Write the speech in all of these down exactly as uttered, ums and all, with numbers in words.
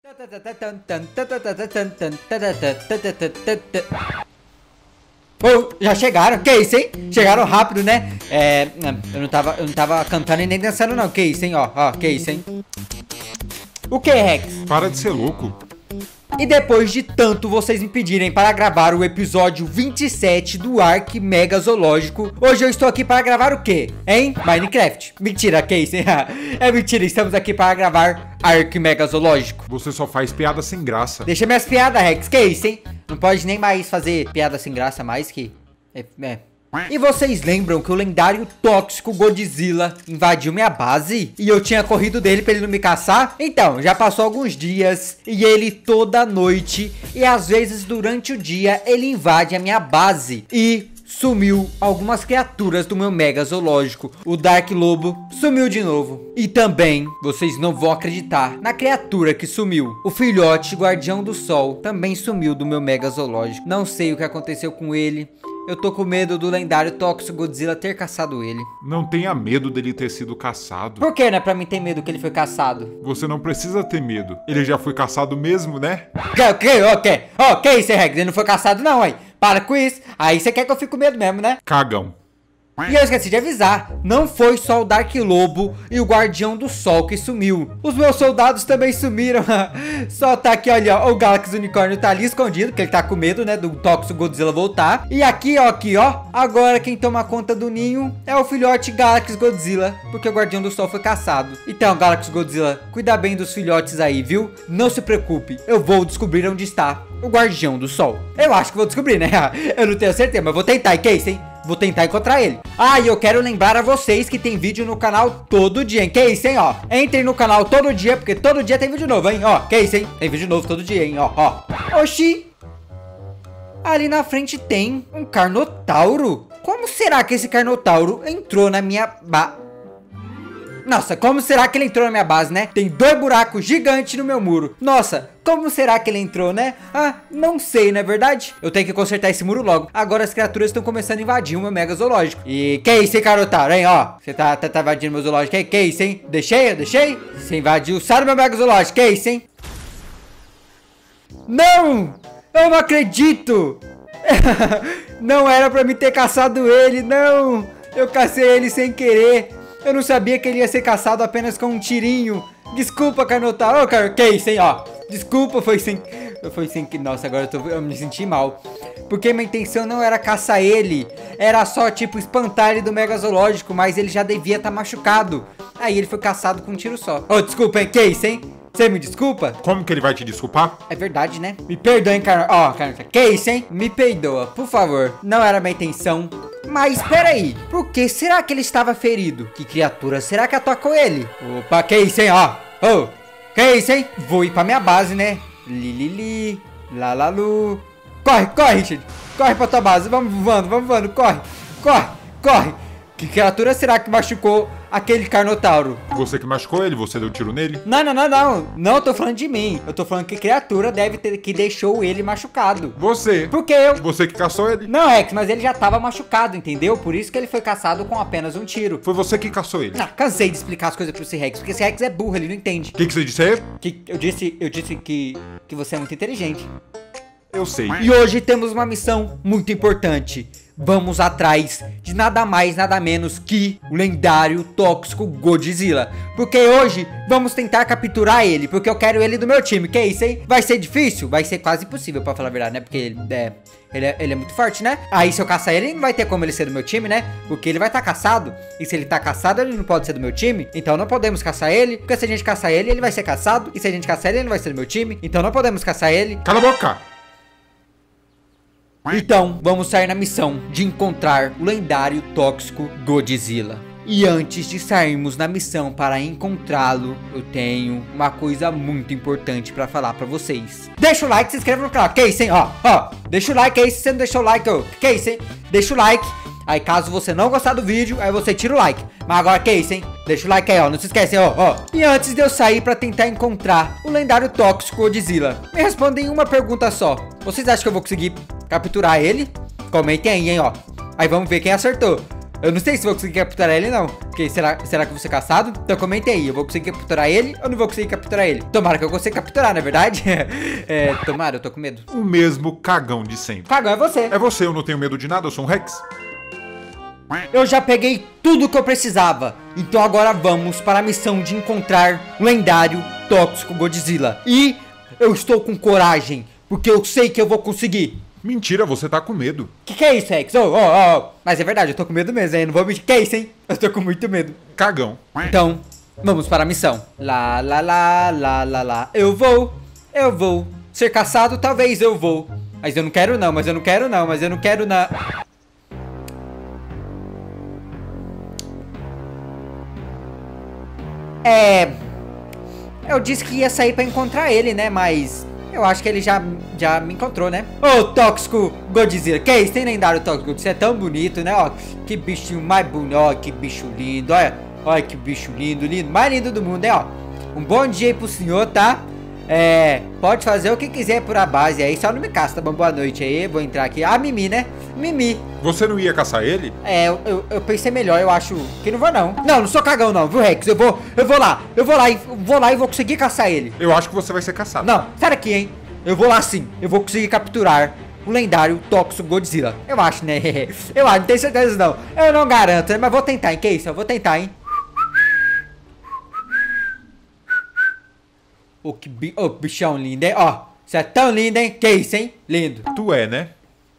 Oh, já chegaram, que isso, hein? Chegaram rápido, né? É, eu não tava, eu não tava cantando e nem dançando não, que isso, hein? Ó, ó, que isso, hein? O que, Rex? Para de ser louco. E depois de tanto vocês me pedirem para gravar o episódio vinte e sete do Ark Mega Zoológico, hoje eu estou aqui para gravar o quê? Hein? Minecraft. Mentira, que isso, hein? É mentira, estamos aqui para gravar Ark Mega Zoológico. Você só faz piada sem graça. Deixa minhas piadas, Rex, que isso, hein? Não pode nem mais fazer piada sem graça mais que... É... é. E vocês lembram que o lendário tóxico Godzilla invadiu minha base? E eu tinha corrido dele pra ele não me caçar? Então, já passou alguns dias e ele toda noite e às vezes durante o dia ele invade a minha base e sumiu algumas criaturas do meu mega zoológico. O Dark Lobo sumiu de novo. E também, vocês não vão acreditar na criatura que sumiu. O filhote guardião do sol também sumiu do meu mega zoológico. Não sei o que aconteceu com ele. Eu tô com medo do lendário tóxico Godzilla ter caçado ele. Não tenha medo dele ter sido caçado. Por que, né? Pra mim ter medo que ele foi caçado. Você não precisa ter medo. Ele já foi caçado mesmo, né? Que, que, ok. Ok, isso é regra. Ele não foi caçado não, aí. Para com isso. Aí você quer que eu fique com medo mesmo, né? Cagão. E eu esqueci de avisar, não foi só o Dark Lobo e o Guardião do Sol que sumiu. Os meus soldados também sumiram. Só tá aqui, olha, ó, o Galaxy Unicórnio tá ali escondido, porque ele tá com medo, né, do tóxico Godzilla voltar. E aqui, ó, aqui, ó, agora quem toma conta do ninho é o filhote Galaxy Godzilla, porque o Guardião do Sol foi caçado. Então, Galaxy Godzilla, cuida bem dos filhotes aí, viu? Não se preocupe, eu vou descobrir onde está o Guardião do Sol. Eu acho que vou descobrir, né? Eu não tenho certeza, mas vou tentar, e que isso, hein? Vou tentar encontrar ele. Ah, e eu quero lembrar a vocês que tem vídeo no canal todo dia, hein? Que isso, hein, ó. Entrem no canal todo dia, porque todo dia tem vídeo novo, hein? Ó, que isso, hein? Tem vídeo novo todo dia, hein? Ó, ó. Oxi. Ali na frente tem um Carnotauro. Como será que esse Carnotauro entrou na minha ba... Nossa, como será que ele entrou na minha base, né? Tem dois buracos gigantes no meu muro. Nossa, como será que ele entrou, né? Ah, não sei, não é verdade? Eu tenho que consertar esse muro logo. Agora as criaturas estão começando a invadir o meu mega zoológico. E que isso, hein, Carnotauro, hein? Ó, você tá, tá, tá invadindo meu zoológico. Que, que isso, hein? Deixei, eu deixei? Você invadiu, sai do meu mega zoológico. Que isso, hein? Não! Eu não acredito! Não era pra me ter caçado ele, não! Eu cacei ele sem querer. Eu não sabia que ele ia ser caçado apenas com um tirinho. Desculpa, Carnotauro. Ô, Car... Que isso, hein, ó. Desculpa, foi sem... Foi sem que... Nossa, agora eu, tô... eu me senti mal. Porque minha intenção não era caçar ele. Era só, tipo, espantar ele do mega zoológico. Mas ele já devia estar machucado. Aí ele foi caçado com um tiro só. Ô, desculpa, hein. Que isso, hein. Você me desculpa? Como que ele vai te desculpar? É verdade, né? Me perdoe, hein, cara. Ó, cara. Que isso, hein? Me perdoa, por favor. Não era minha intenção. Mas peraí, por que será que ele estava ferido? Que criatura será que atacou ele? Opa, que isso, hein, ó. Oh, que isso, hein? Vou ir pra minha base, né? Lilili, lalalu. Corre, corre, Richard. Corre pra tua base. Vamos voando, vamos voando. Corre, corre, corre. Que criatura será que machucou aquele Carnotauro? Você que machucou ele? Você deu tiro nele? Não, não, não, não. Não, eu tô falando de mim. Eu tô falando que criatura deve ter que deixou ele machucado. Você. Por que eu? Você que caçou ele? Não, Rex, mas ele já tava machucado, entendeu? Por isso que ele foi caçado com apenas um tiro. Foi você que caçou ele. Não, cansei de explicar as coisas pro esse Rex, porque esse Rex é burro, ele não entende. O que, que você disse aí? Que eu disse, eu disse que, que você é muito inteligente. Eu sei. E hoje temos uma missão muito importante. Vamos atrás de nada mais, nada menos que o lendário tóxico Godzilla. Porque hoje vamos tentar capturar ele, porque eu quero ele do meu time. Que isso, hein? Vai ser difícil? Vai ser quase impossível, pra falar a verdade, né? Porque ele é, ele é, ele é muito forte, né? Aí se eu caçar ele, não vai ter como ele ser do meu time, né? Porque ele vai estar caçado. E se ele tá caçado, ele não pode ser do meu time. Então não podemos caçar ele. Porque se a gente caçar ele, ele vai ser caçado. E se a gente caçar ele, ele não vai ser do meu time. Então não podemos caçar ele. Cala a boca! Então, vamos sair na missão de encontrar o lendário tóxico Godzilla. E antes de sairmos na missão para encontrá-lo, eu tenho uma coisa muito importante para falar para vocês. Deixa o like, se inscreva no canal. Que isso, hein? Ó, ó, deixa o like aí se você não deixou o like, ó. Que isso, hein? Deixa o like. Aí caso você não gostar do vídeo, aí você tira o like. Mas agora que isso, hein? Deixa o like aí, ó. Não se esquece, ó, ó. E antes de eu sair pra tentar encontrar o lendário tóxico Godzilla, me respondem uma pergunta só. Vocês acham que eu vou conseguir capturar ele? Comentem aí, hein, ó. Aí vamos ver quem acertou. Eu não sei se vou conseguir capturar ele, não. Porque será, será que eu vou ser caçado? Então comenta aí, eu vou conseguir capturar ele ou não vou conseguir capturar ele? Tomara que eu consiga capturar, não é verdade? É, tomara, eu tô com medo. O mesmo cagão de sempre. Cagão é você. É você, eu não tenho medo de nada, eu sou um Rex. Eu já peguei tudo que eu precisava. Então agora vamos para a missão de encontrar o lendário Tóxico Godzilla. E eu estou com coragem, porque eu sei que eu vou conseguir. Mentira, você tá com medo. Que que é isso, Rex? Oh, oh, oh. Mas é verdade, eu tô com medo mesmo, hein? Não vou mentir. Que é isso, hein? Eu tô com muito medo. Cagão. Então, vamos para a missão. Lá, lá, lá, lá, lá, lá. Eu vou, eu vou. Ser caçado, talvez eu vou. Mas eu não quero não, mas eu não quero não, mas eu não quero não. É... Eu disse que ia sair pra encontrar ele, né? Mas eu acho que ele já, já me encontrou, né? Ô, Tóxico Godzilla. Que isso? Tem lendário Tóxico Godzilla. Você é tão bonito, né? Ó, que bichinho mais bonito. Ó, que bicho lindo. Olha, olha que bicho lindo, lindo. Mais lindo do mundo, hein? Ó, um bom dia aí pro senhor, tá? É... Pode fazer o que quiser por a base aí. Só não me caça, tá bom? Boa noite aí. Vou entrar aqui. Ah, Mimi, né? Mimi. Você não ia caçar ele? É, eu, eu, eu pensei melhor, eu acho que não vou não. Não, não sou cagão não, viu, Rex? Eu vou, eu vou lá, eu vou lá e vou lá e vou conseguir caçar ele. Eu acho que você vai ser caçado. Não, sai daqui, hein? Eu vou lá sim, eu vou conseguir capturar o lendário Tóxico Godzilla. Eu acho, né? Eu acho, não tenho certeza não. Eu não garanto, né? Mas vou tentar, hein? Que isso? Eu vou tentar, hein? Ô, oh, que bi... oh, bichão lindo, hein? Ó, você é tão lindo, hein? Que isso, hein? Lindo. Tu é, né?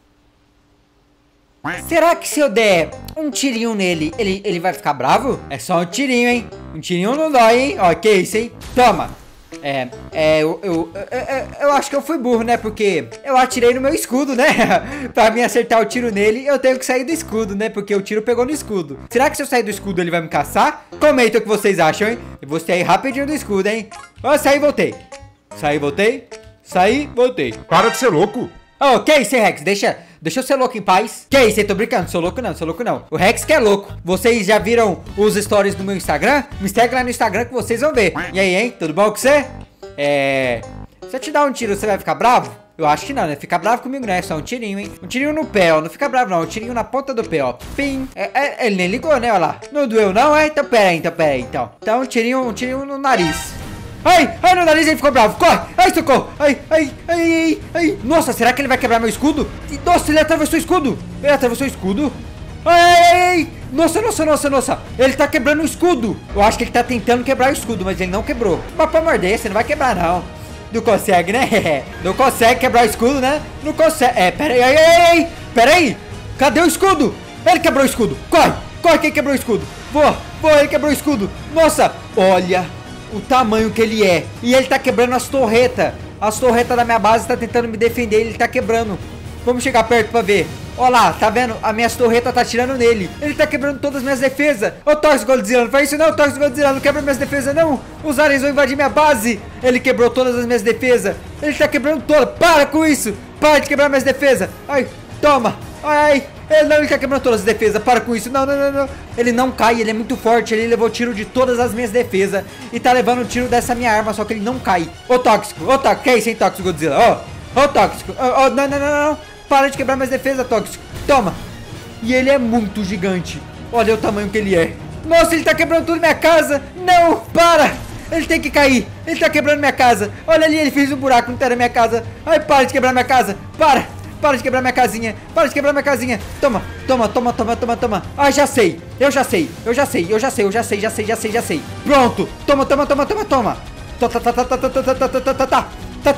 Será que se eu der um tirinho nele, ele, ele vai ficar bravo? É só um tirinho, hein? Um tirinho não dói, hein? Ó, que isso, hein? Toma! É, é, eu, eu, eu, eu acho que eu fui burro, né? Porque eu atirei no meu escudo, né? Pra mim acertar o tiro nele, eu tenho que sair do escudo, né? Porque o tiro pegou no escudo. Será que se eu sair do escudo ele vai me caçar? Comenta o que vocês acham, hein? Eu vou sair rapidinho do escudo, hein? Ó, saí e voltei. Saí e voltei. Saí, voltei. Para de ser louco. Oh, que isso, Rex? Deixa, deixa eu ser louco em paz. Que isso, eu tô brincando, sou louco não, sou louco não. O Rex que é louco. Vocês já viram os stories do meu Instagram? Me segue lá no Instagram que vocês vão ver. E aí, hein? Tudo bom com você? É... Se eu te dar um tiro, você vai ficar bravo? Eu acho que não, né? Fica bravo comigo, né? Só um tirinho, hein? Um tirinho no pé, ó. Não fica bravo, não. Um tirinho na ponta do pé, ó. Pim. É, é, ele nem ligou, né? Olha lá. Não doeu, não, é? Então, pera aí, então, pera aí, então. Então, um tirinho, um tirinho no nariz. Ai, ai, no nariz ele ficou bravo. Corre. Ai, socorro. Ai, ai, ai, ai, ai. Nossa, será que ele vai quebrar meu escudo? Nossa, ele atravessou o escudo. Ele atravessou o escudo. Ai, ai, ai. Nossa, nossa, nossa, nossa. Ele tá quebrando o escudo. Eu acho que ele tá tentando quebrar o escudo, mas ele não quebrou. Mas pra morder, você não vai quebrar, não. Não consegue, né? Não consegue quebrar o escudo, né? Não consegue. É, pera aí, ai, ai, ai. Pera aí. Cadê o escudo? Ele quebrou o escudo. Corre. Corre, quem quebrou o escudo. Boa, boa, ele quebrou o escudo. Nossa, olha o tamanho que ele é. E ele tá quebrando as torretas. As torretas da minha base tá tentando me defender. Ele tá quebrando. Vamos chegar perto pra ver. Olha lá, tá vendo? A minhas torretas tá atirando nele. Ele tá quebrando todas as minhas defesas. Ô, Tóxico Godzilla, não faz isso não, Tóxico Godzilla. Não quebra minhas defesas, não. Os aliens vão invadir minha base. Ele quebrou todas as minhas defesas. Ele tá quebrando todas. Para com isso. Para de quebrar minhas defesas. Ai, toma. Ai, ele não, ele tá quebrando todas as defesas. Para com isso. Não, não, não, não. Ele não cai, ele é muito forte. Ele levou tiro de todas as minhas defesas. E tá levando tiro dessa minha arma, só que ele não cai. Ô, Tóxico, ô, Tóxico. Que é isso, hein, Tóxico Godzilla? Ô, ô, Tóxico. Ô, ô, não, não, não, não. Para de quebrar minhas defesas, Tóxico. Toma. E ele é muito gigante. Olha o tamanho que ele é. Nossa, ele tá quebrando tudo minha casa. Não, para. Ele tem que cair. Ele tá quebrando minha casa. Olha ali, ele fez um buraco no teto da minha casa. Ai, para de quebrar minha casa. Para. Para de quebrar minha casinha. Para de quebrar minha casinha. Toma, toma, toma, toma, toma, toma. Ah, já sei. Eu já sei. Eu já sei. Eu já sei. Eu já sei. Já sei. Já sei. Já sei. Pronto. Toma, toma, toma, toma, toma. Tá, tá, tá, tá, tá, tá, tá, tá, tá, tá, tá, tá.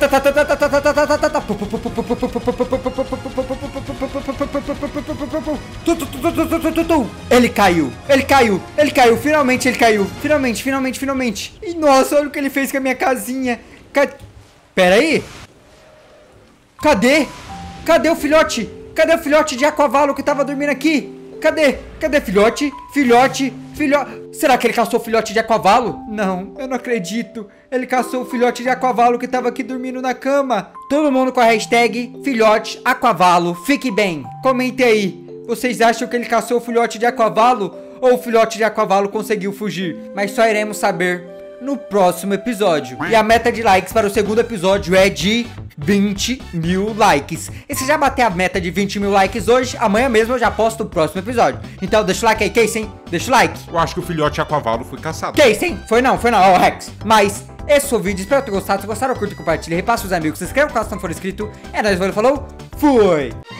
Ele caiu, ele caiu, ele caiu, finalmente ele caiu. Finalmente, finalmente, finalmente. E nossa, olha o que ele fez com a minha casinha. Cadê? Pera aí. Cadê? Cadê o filhote? Cadê o filhote de aquavalo que tava dormindo aqui? Cadê? Cadê filhote? Filhote? Filhote? Será que ele caçou o filhote de aquavalo? Não, eu não acredito. Ele caçou o filhote de aquavalo que tava aqui dormindo na cama. Todo mundo com a hashtag filhote aquavalo. Fique bem. Comente aí. Vocês acham que ele caçou o filhote de aquavalo? Ou o filhote de aquavalo conseguiu fugir? Mas só iremos saber no próximo episódio. E a meta de likes para o segundo episódio é de vinte mil likes. E se já bater a meta de vinte mil likes hoje, amanhã mesmo eu já posto o próximo episódio. Então deixa o like aí, Casey, hein? Deixa o like. Eu acho que o filhote aquavalo foi caçado. Casey, foi não, foi não, ó, Rex. Mas esse foi o vídeo, espero ter gostado. Se gostaram, curte, compartilha, repasse os amigos, se inscreva no canal se não for inscrito. É nóis, valeu, falou, fui!